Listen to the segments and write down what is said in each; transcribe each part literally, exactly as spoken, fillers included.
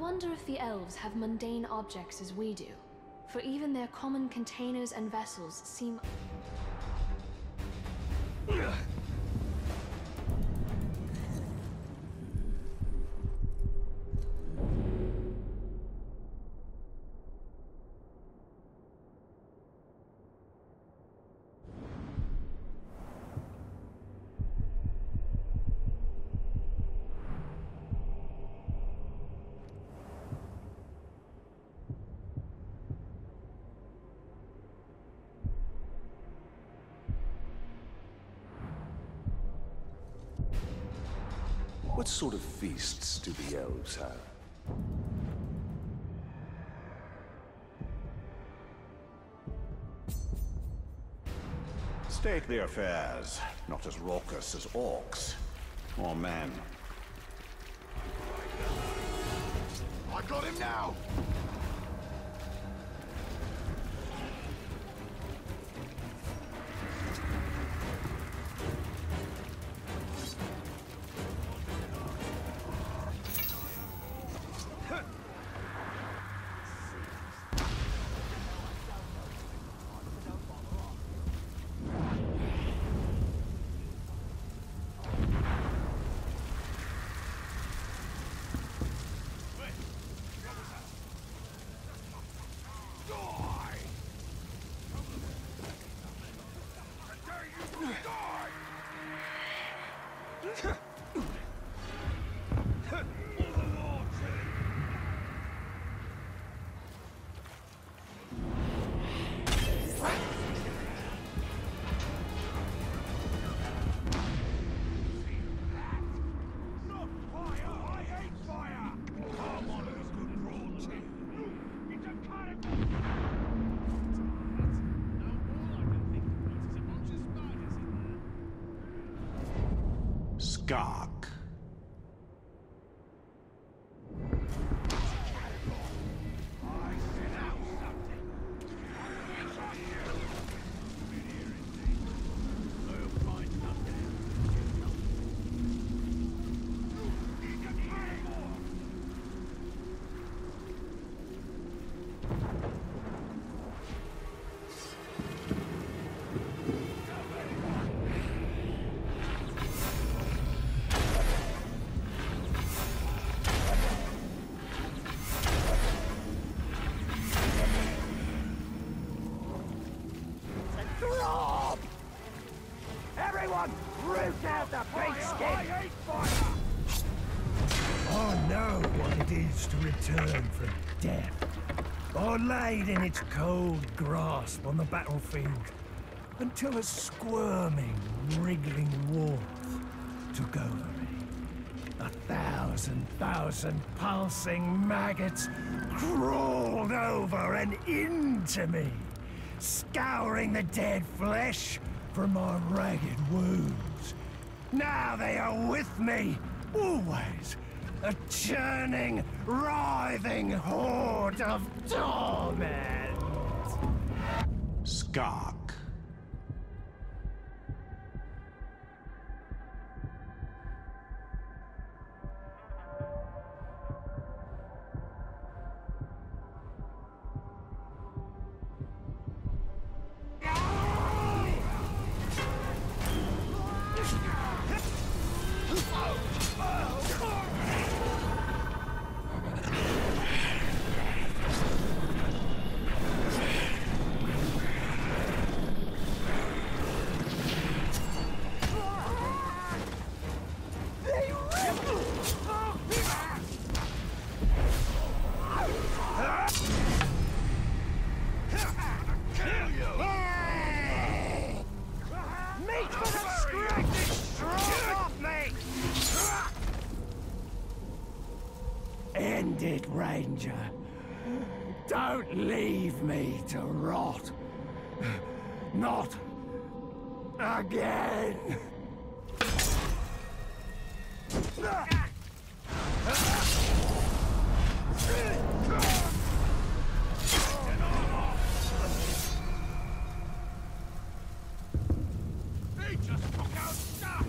wonder if the elves have mundane objects as we do, for even their common containers and vessels seem... What sort of feasts do the elves have? Stately affairs, not as raucous as orcs or men. I got him now! Skak. Everyone, root out the big skin! I know what it is to return from death, or laid in its cold grasp on the battlefield, until a squirming, wriggling warmth took over me. A thousand thousand pulsing maggots crawled over and into me, scouring the dead flesh from my ragged wounds. Now they are with me, always. A churning, writhing horde of torment. Skak. End it, Ranger. Don't leave me to rot. Not again. He just took out Skak!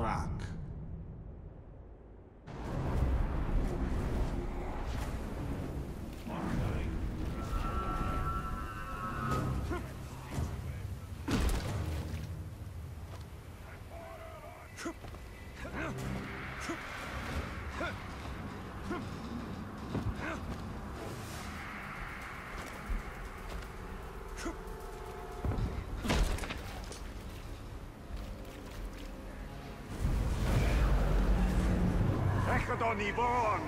crack. Echadon Yvonne!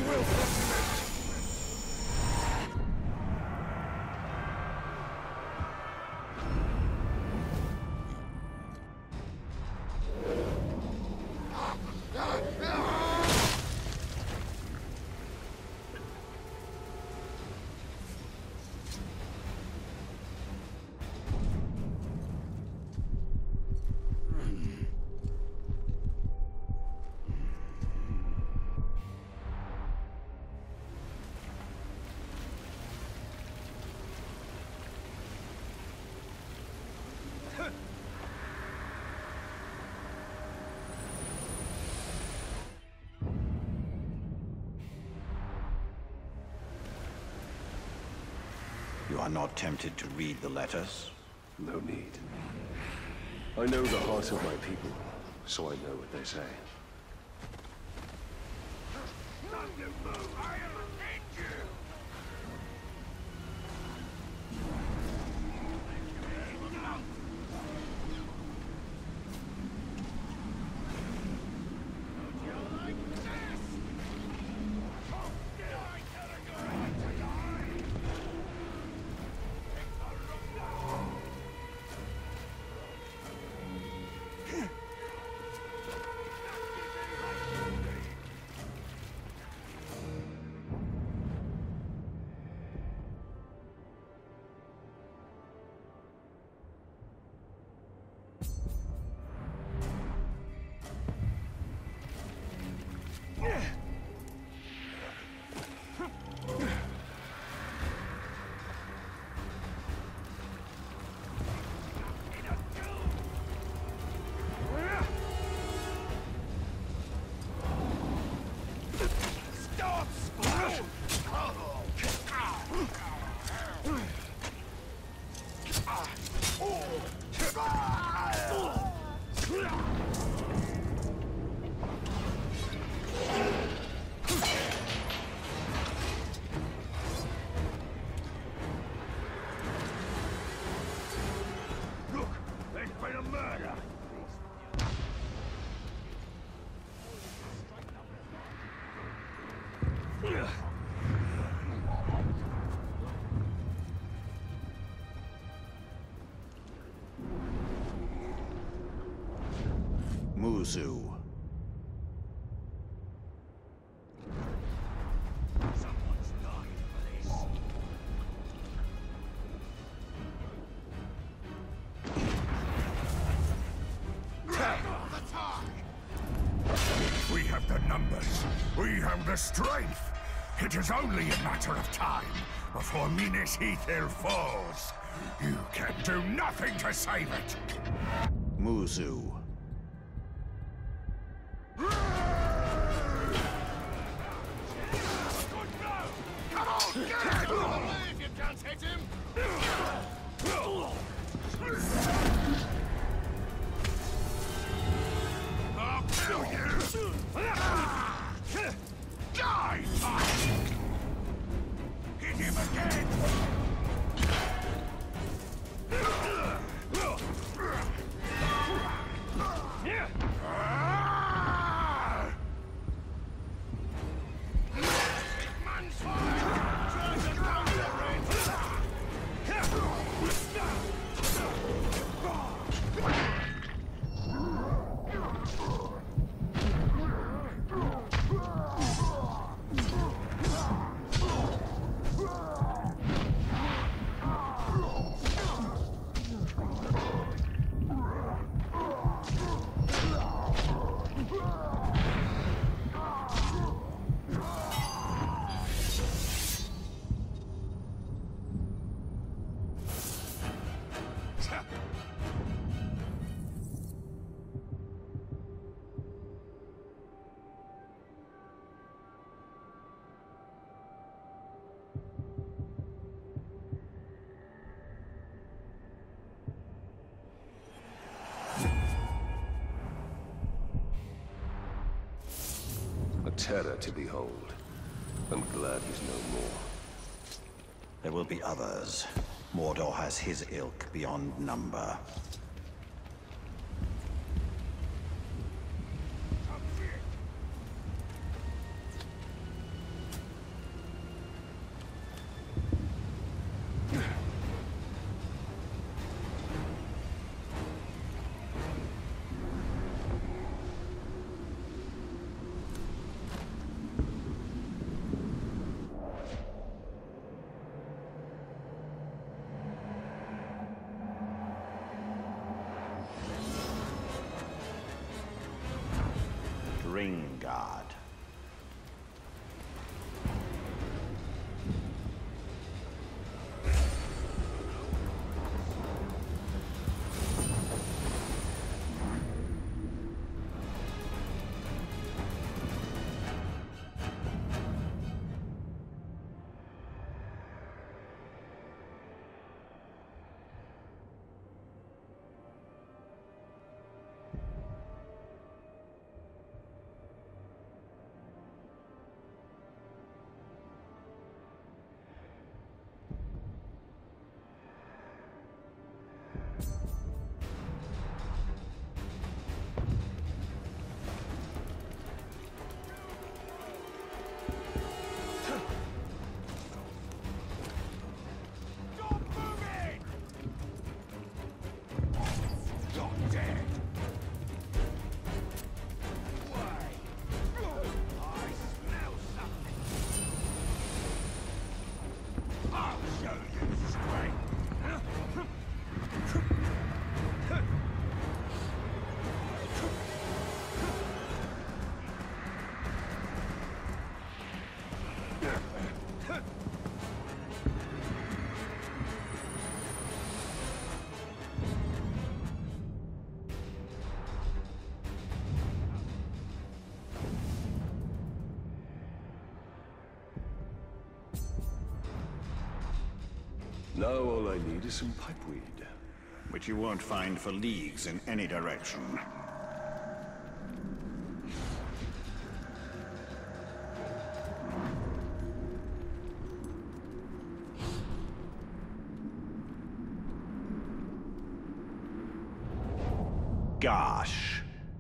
will settlement! You are not tempted to read the letters? No need. I know the heart of my people, so I know what they say. Muzu. Someone's dying for this. We have the numbers. We have the strength. It is only a matter of time before Minas Ithil falls. You can do nothing to save it. Muzu. Come on, get him! If you can't hit him! I'll kill you! Die! Hit him again! A terror to behold. I'm glad he's no more. There will be others. Mordor has his ilk beyond number. ring guard. Now all I need is some pipeweed. Which you won't find for leagues in any direction. Gosh.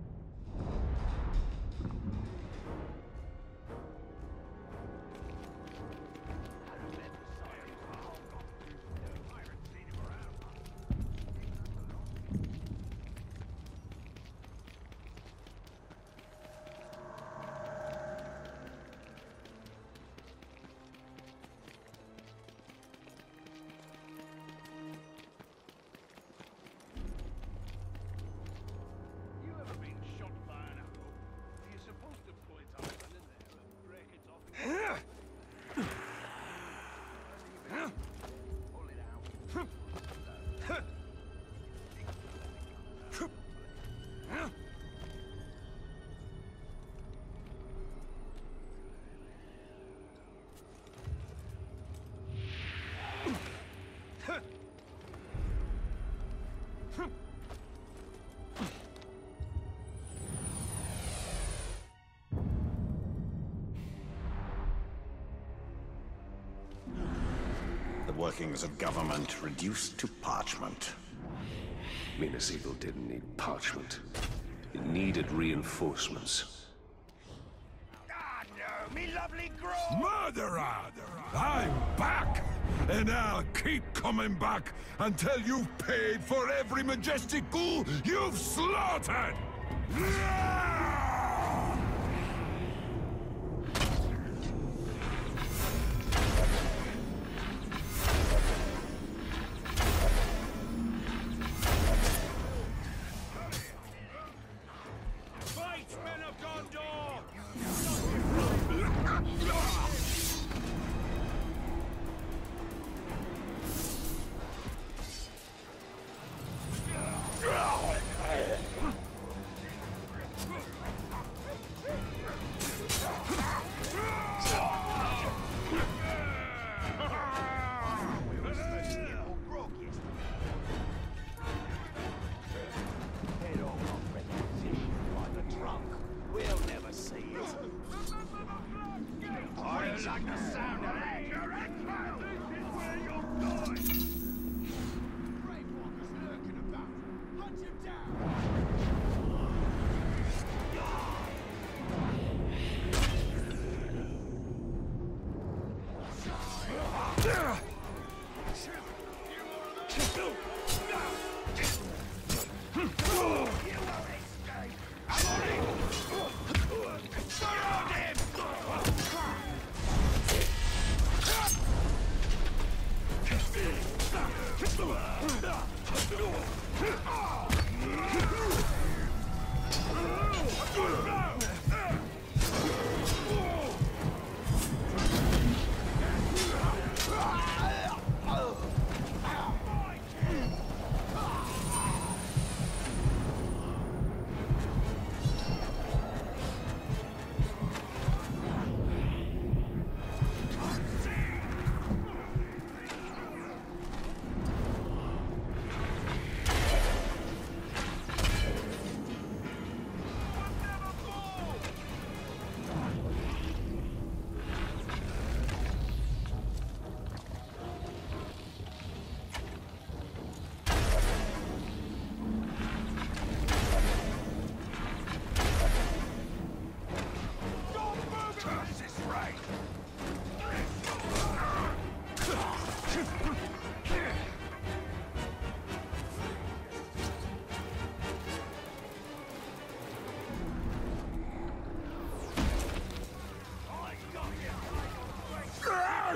Workings of government reduced to parchment. Minas Eagle didn't need parchment. It needed reinforcements. Ah, no, me lovely grove! Murderer! I'm back! And I'll keep coming back until you've paid for every majestic ghoul you've slaughtered!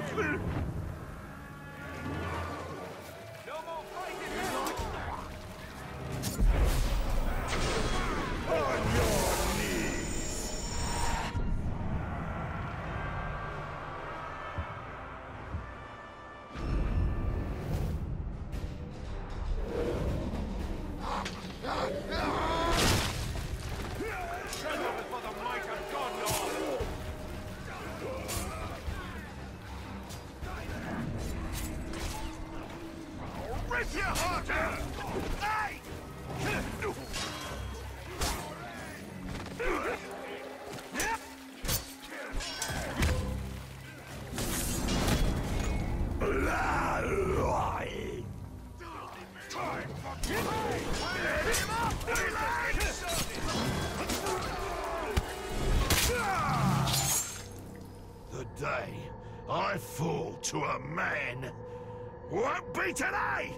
The day I fall to a man won't be today!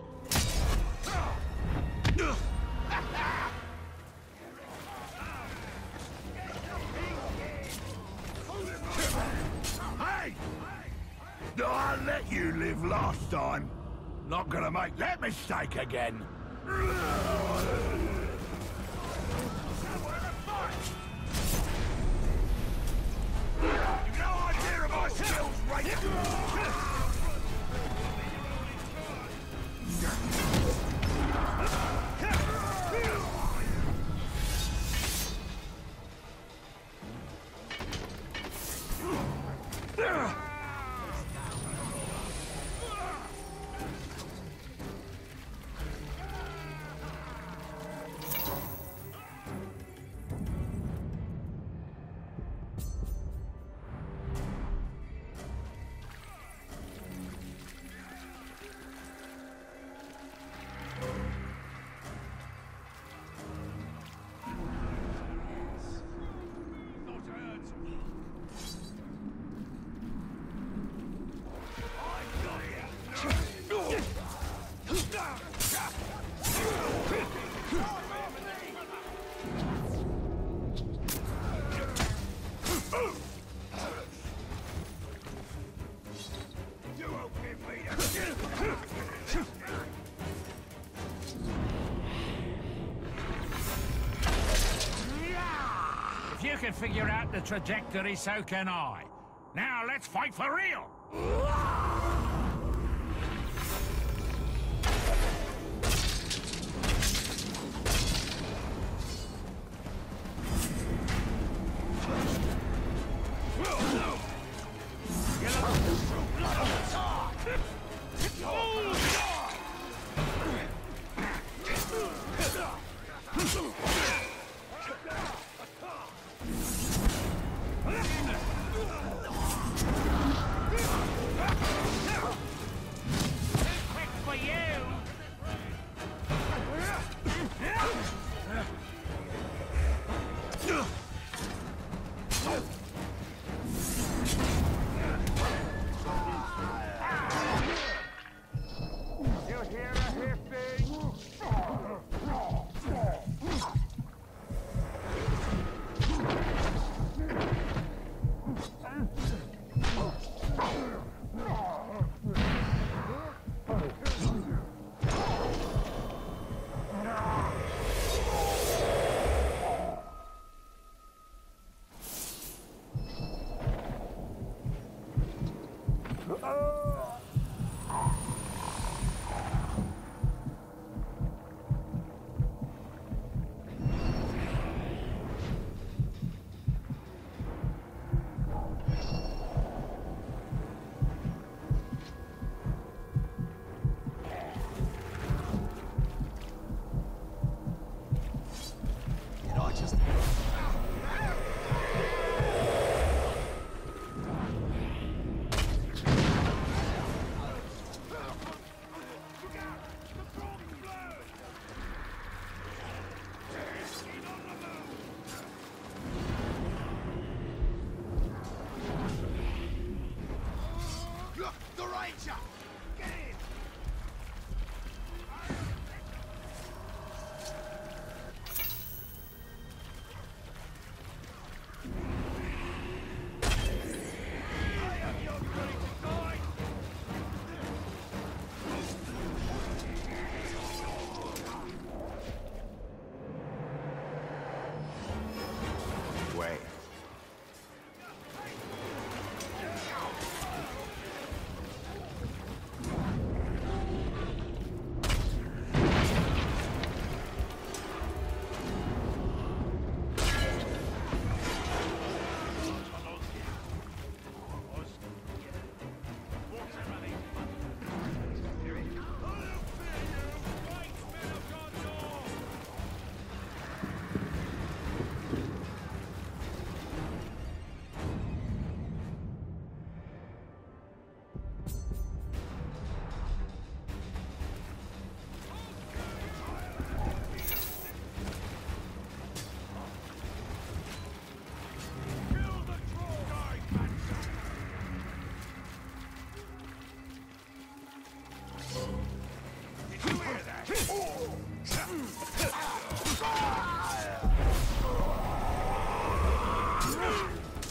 Hey! I let you live last time. Not gonna make that mistake again. No idea of my skills, right? If you can figure out the trajectory, so can I. Now let's fight for real!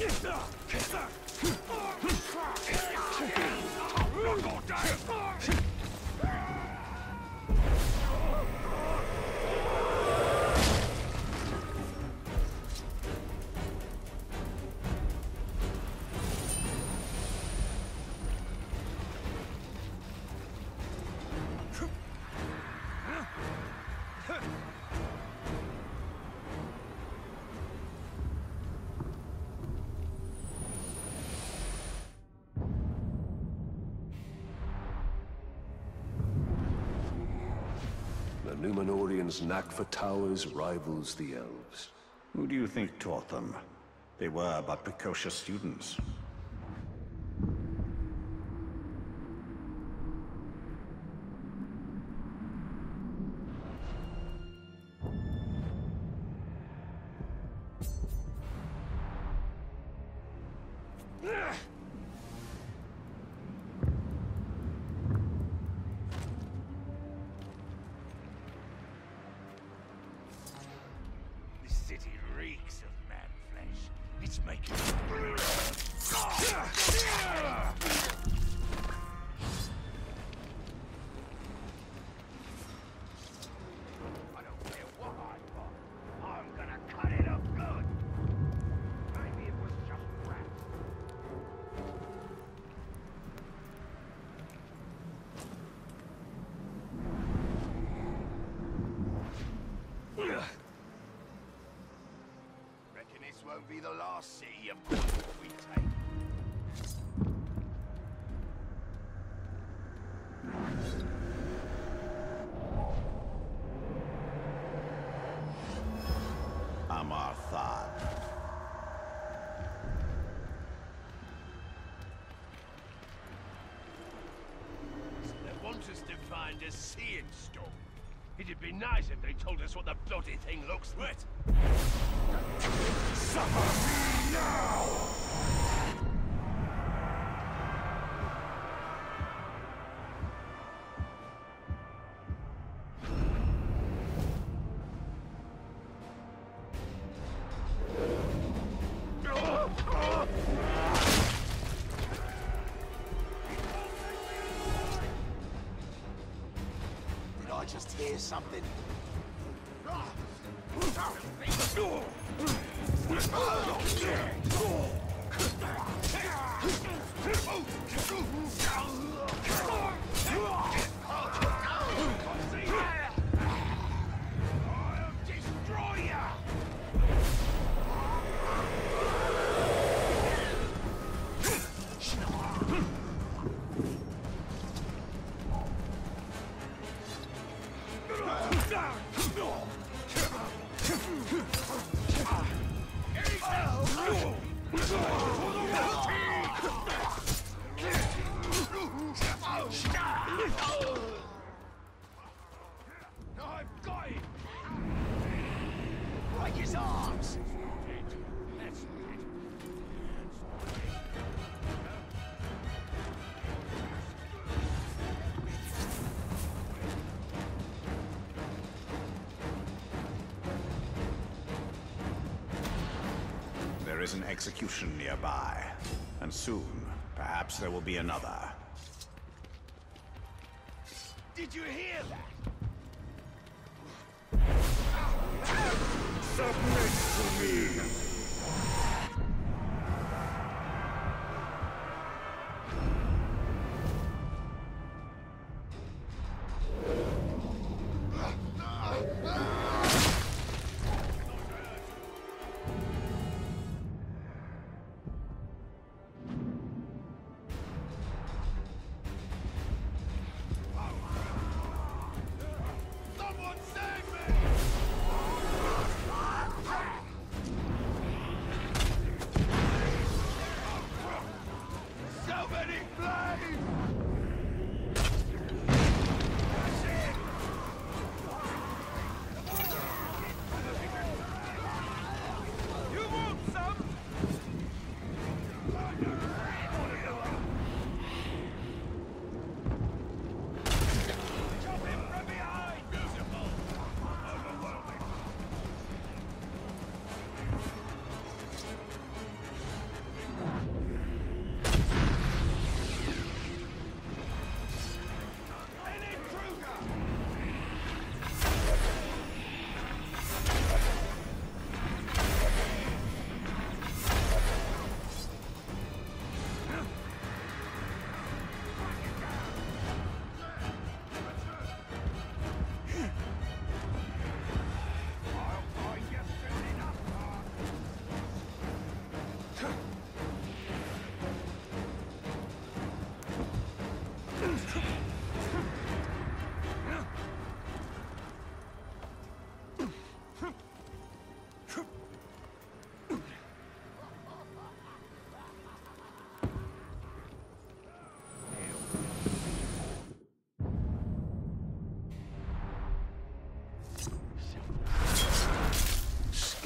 The Numenorians' knack for towers rivals the elves. Who do you think taught them? They were but precocious students. This city reeks of man flesh. It's making me I don't care what I've got. I'm gonna cut it up good. Maybe it was just rats. Reckon this won't be the last city of Mordor we take. Amarthad. They want us to find a seeing stone. It'd be nice if they told us what the bloody thing looks like. Suffer me now! Did I just hear something? I've got it! Break his arms! That's it. There is an execution nearby, and soon, perhaps there will be another. Did you hear that? Submit to me!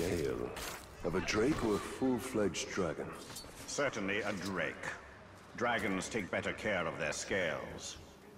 scale of a drake or a full-fledged dragon? Certainly a drake. Dragons take better care of their scales.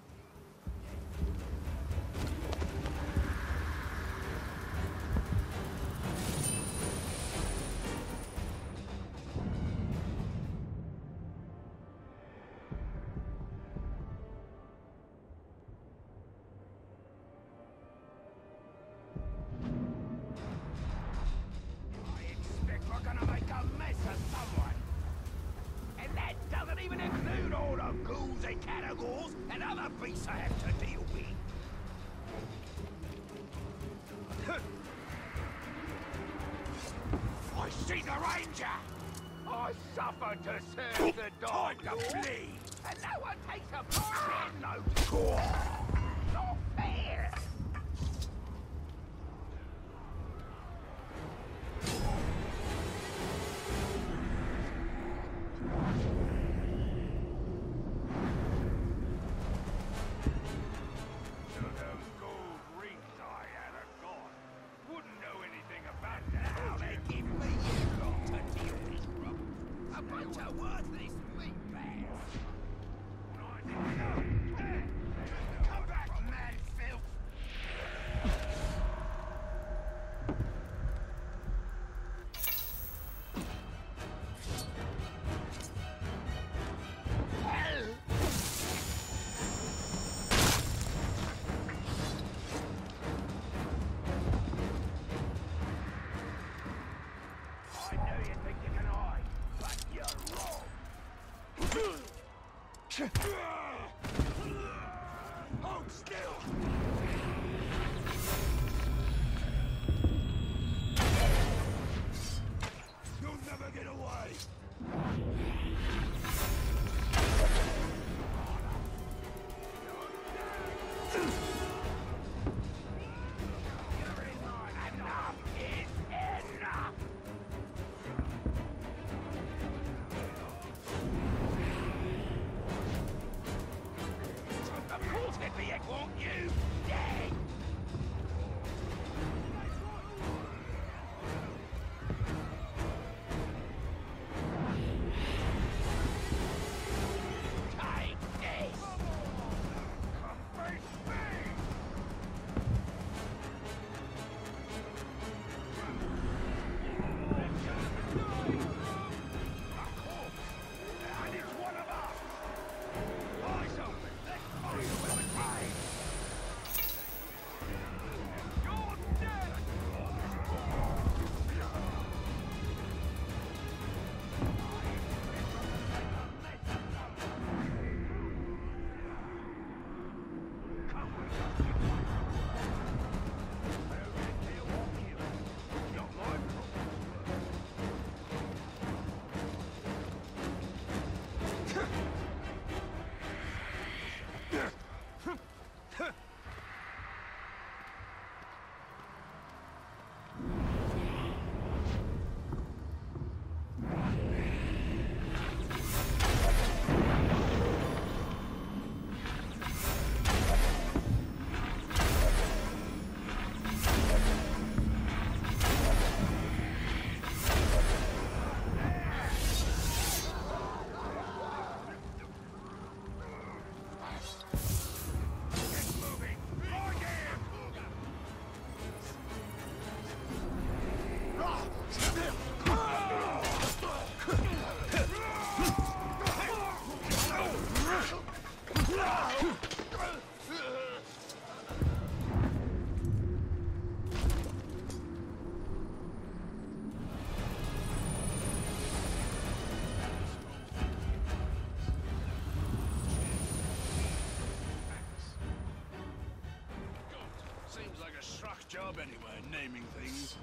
I see the Ranger! I suffer to serve the dog to bleed, and no one takes a fucking notice! Not fair! Hold still! You'll never get away! Enough is enough! Get me, I want you dead! Take this! Come face me! A corpse! And it's one of us! Eyes open! Let's find where the time! You're dead! Seems like a schrock job anyway, naming things.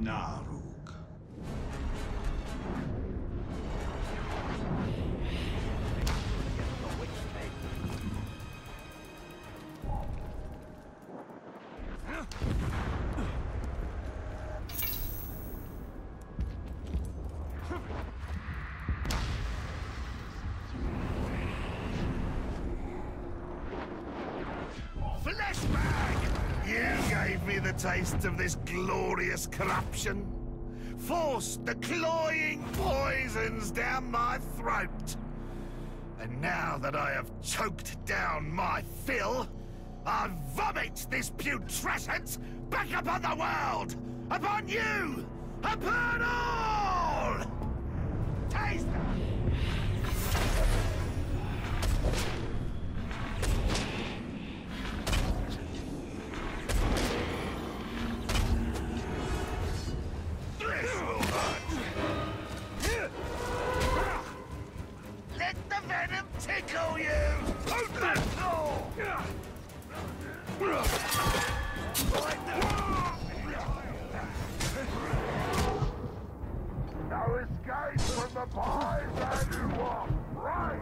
Naruk. Fleshbag! You gave me the taste of this glorious corruption. Forced the cloying poisons down my throat. And now that I have choked down my fill, I vomit this putrescence back upon the world! Upon you! Upon all! Taste that! Let the venom tickle you! Hold that floor! No escape from the pies that you want, right?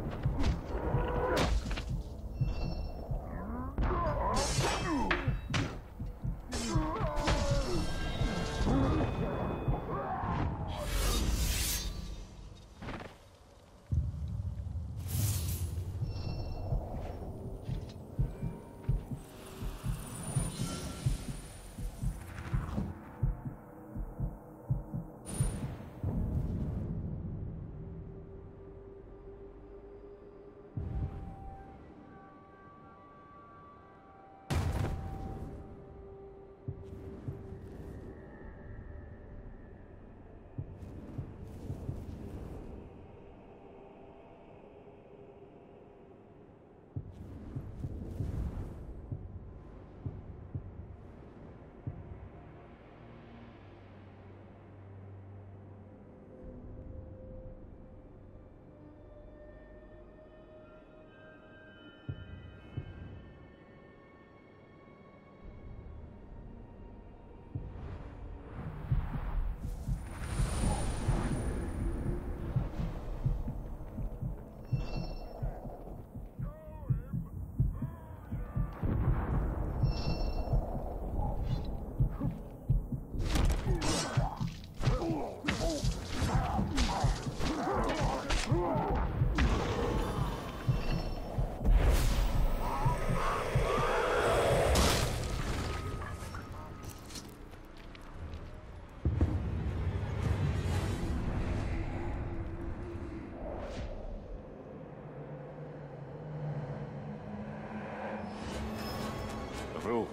Ruth.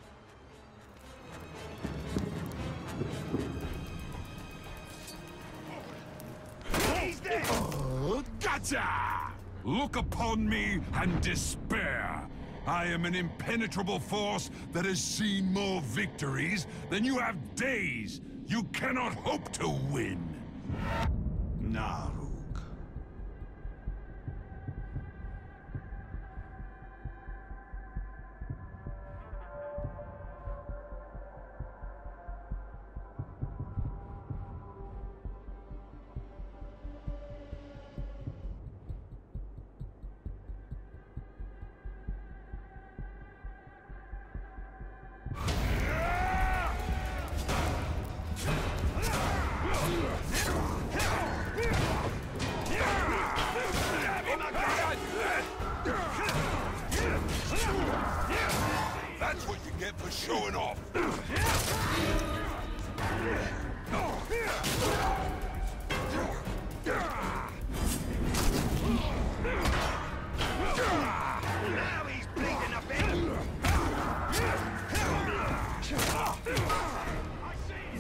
Oh, gotcha! Look upon me and despair. I am an impenetrable force that has seen more victories than you have days. You cannot hope to win. Naruk. That's what you get for showing off. Now he's bleeding a bit. I see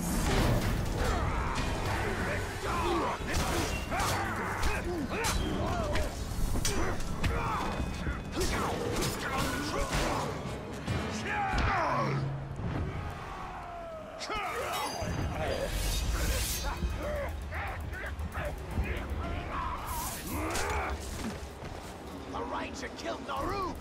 The Ranger killed Naruk!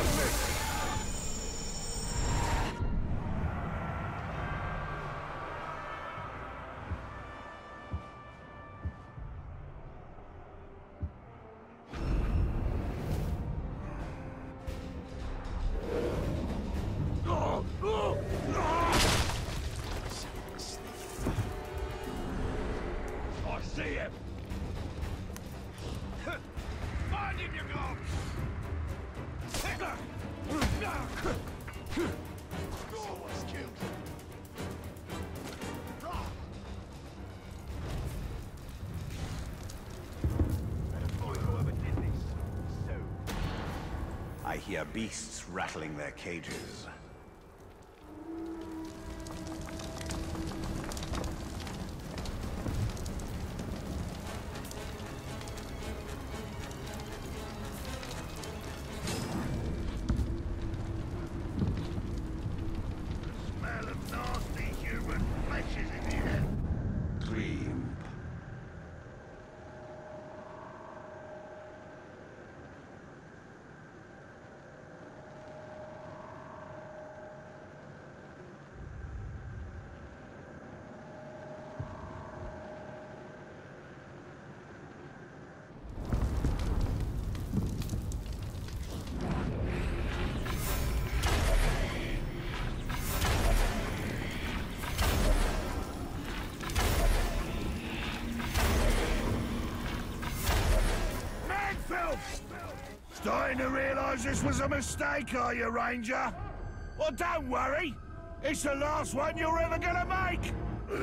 I hear beasts rattling their cages. Smell of nasty human flesh is in here. Dream. Starting to realise this was a mistake, are you, Ranger? Well, don't worry. It's the last one you're ever gonna make. You're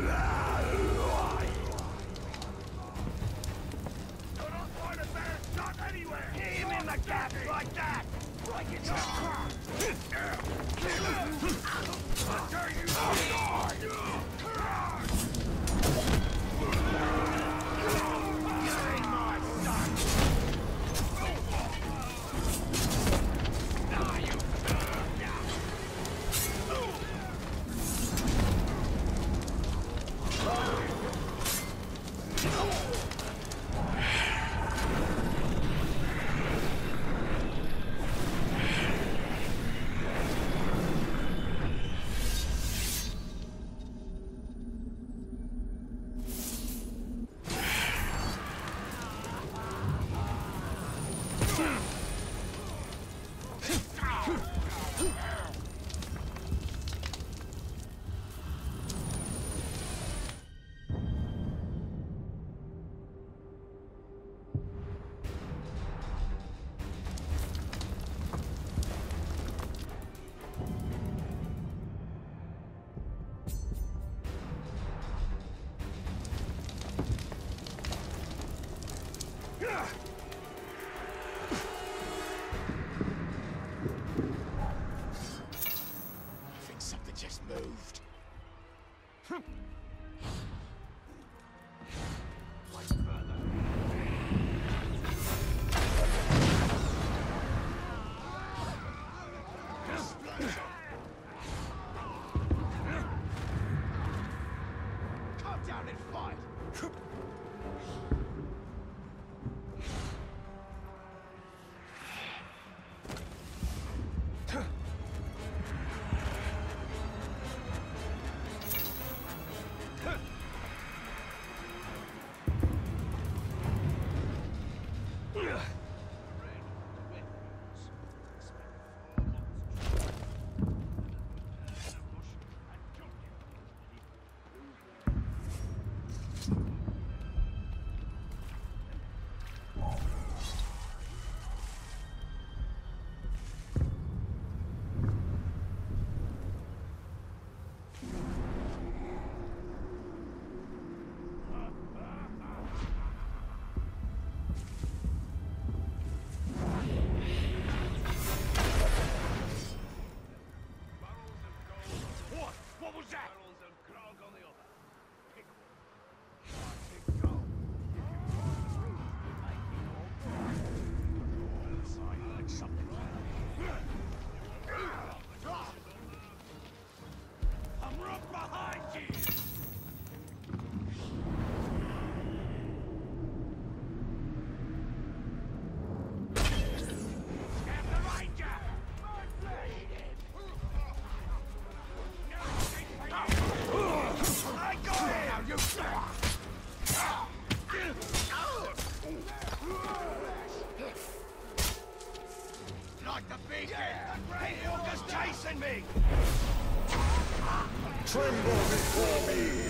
not going to bear a shot anywhere. Hit him in the gap like that. Like it's a I tell you, moved. Calm down and fight. Hey, Ilka's chasing me! Tremble before me!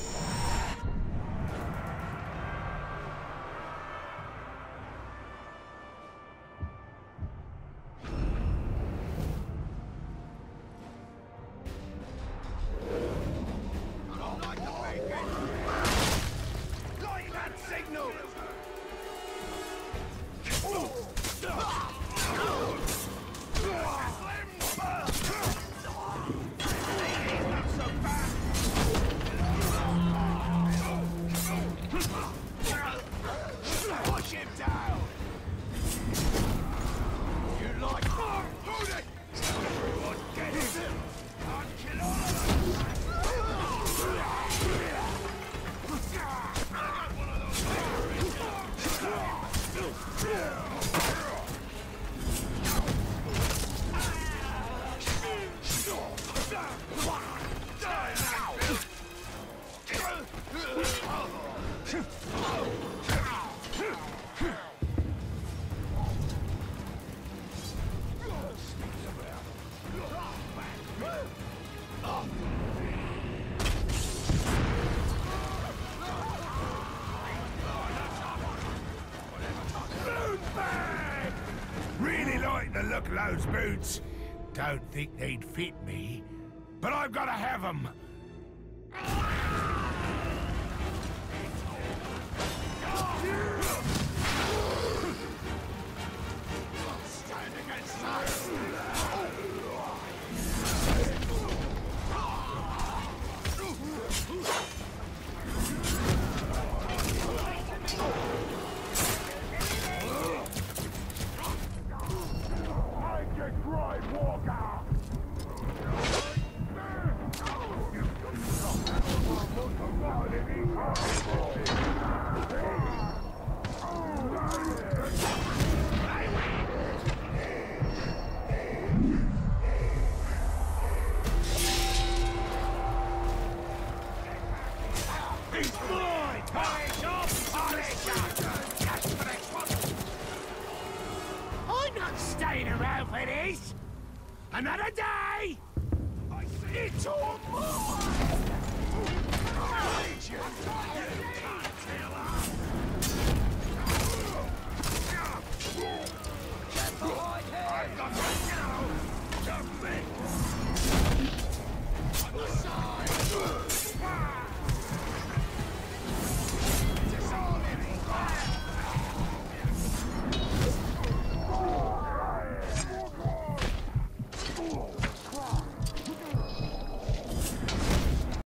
Really like the look of those boots. Don't think they'd fit me, but I've got to have them. Stand against us! I'm not staying around for this! Another day! I see it's all mine! I need you! You can't kill us!